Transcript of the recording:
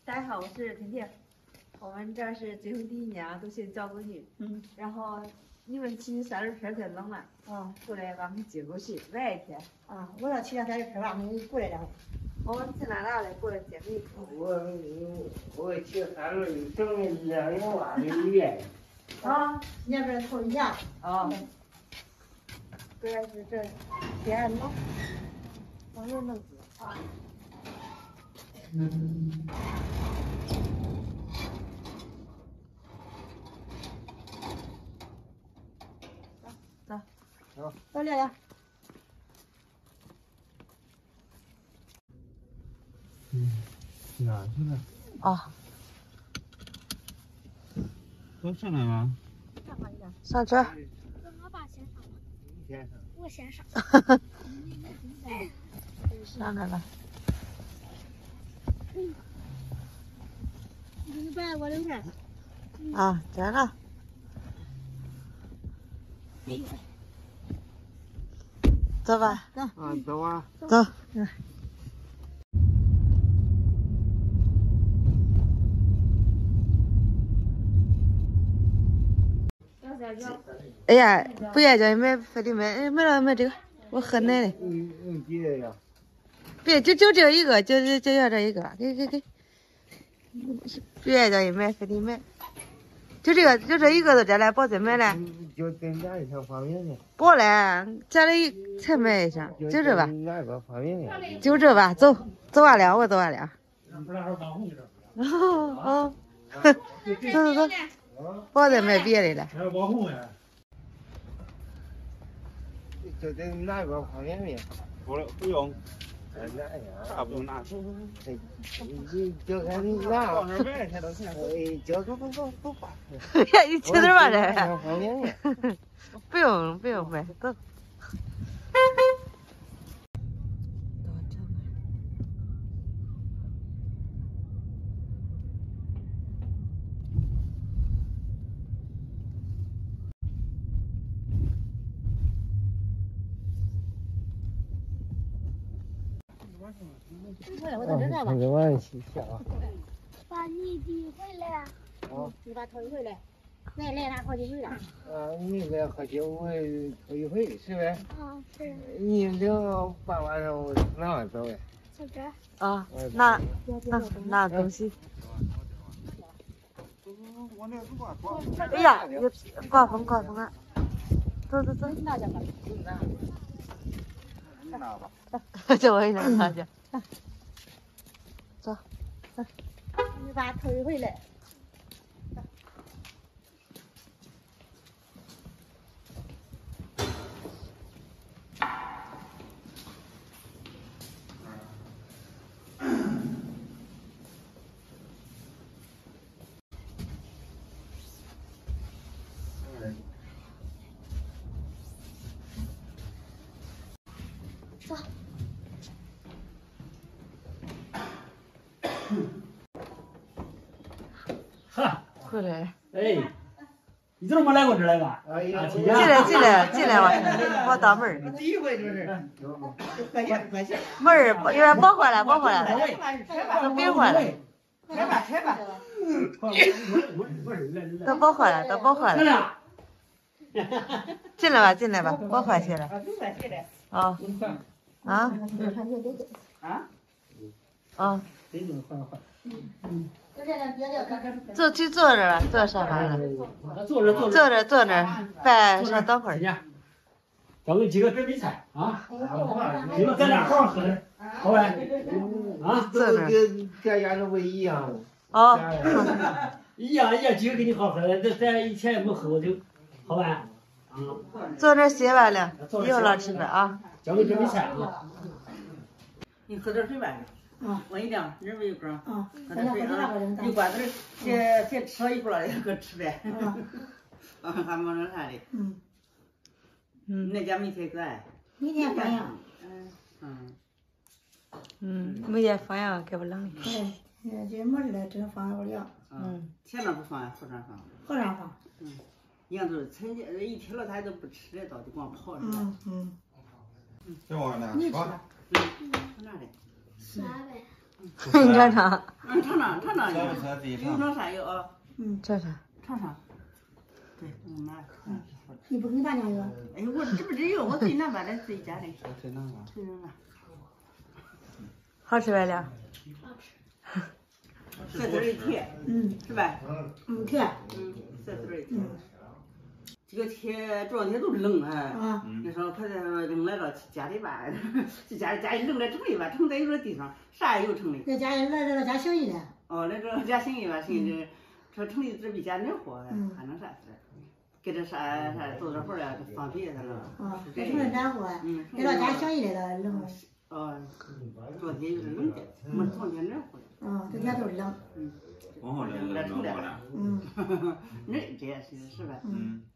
大家好，我是婷婷。我们这是结婚第1年啊，都姓赵子女。然后你们骑30片太冷了啊，过来把我们接过去玩一天啊。我要骑上30片吧，你过来2回。 我们进来了，来过来接你。 我骑3轮整2个娃的远。 啊，那边头一下。 啊。主要是这天冷，往这弄啊。走， 到这了。 哪去了？ 啊。 都上来吗？ 上车。 我爸先上吧。 先上。 我先上。 上来了。 你把我留下。 啊，这个。走吧。 走。 啊，走啊。 走。哎呀，不愿叫你买，非得买，哎，买这个，我喝奶的。 几个呀？ 别，就这一个，就要这一个，给。不愿叫你买，非得买。就这一个都这来，宝再买来。 就增加一条方便面。 不嘞，加了才买一箱，就这吧。 哪个方便面？ 就这吧，走完了，我走完了。哦，走，不再买别的了。 还有网红呀？就得拿个方便面。不用。啥不用拿？你就看你拿。往那买才能钱。就走。 你去哪儿玩去？方便面。 不用买，走。 我在这干吧。 那个玩笑。 把你的回来。 啊。 你把头一回来。来他好几回了。 你来好几回，头一回是呗？ 啊，是。 你这半晚上我哪走呀？ 从这儿。 啊，拿东西。哎呀，刮风啊！走。 拿去吧。 这我也能拿去。走。 你把头一回来。走。 哈， 回来了。 哎，你怎么没来过这儿来吧？ 进来吧，我当门儿。 第一回就是。 门儿有点包坏了，都别坏了。 开吧。 都包坏了。进来吧，包坏些了。啊。坐这吧，坐沙发上。坐这儿，饭上等会儿。 咱们几个准备菜啊！你们在那好好喝点，好呗？啊， 这跟这家都不一样。 哦。 一样，几个给你好喝的，咱以前也没喝过酒，好呗？啊。 坐这歇完了，以后老吃饭啊。 咱们准备菜啊。 你喝点水呗。我一量，人为一根。喝点水啊。 有瓜子，先吃了一会儿，搁吃呗。还没弄啥的。那家没太可爱。 明天放羊。 明天放羊可不冷。 这没事了，只能放2两。 前面不放呀，后上放。 后上放。 羊都是成天一天了，它都不吃了，到底光跑是吧？ 这玩意儿呢？ 你吃。 哪里？ 啥呗？ 你尝尝。 尝尝， 这不车自己有尝。 弄啥有啊？ 尝尝。 尝。对，拿。 你不给大酱油？ 哎，我这不只有我自己拿吧，咱自己家的。 谁弄的？ 谁弄的？ 好吃呗了？ 色子儿甜，是吧？ 甜。 色子儿甜。这个天这两天都冷啊，你说快点扔来了家里吧，去家里扔在城里吧，城在有这地方啥也有城里。 在家来家小一点。 哦，来这家新一吧，新这说城里这比家暖和，还能啥事？给这啥做点活了，放屁啥了。 在城里暖和，来到家小一点的冷。 昨天有点冷的，没昨天暖和。 这天都冷。 往后冷了。 那这也是吧？